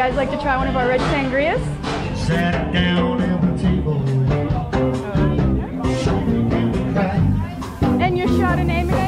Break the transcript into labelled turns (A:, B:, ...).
A: guys like to try one of our red sangrias?
B: Sat down at the table.
A: And your Chardonnay,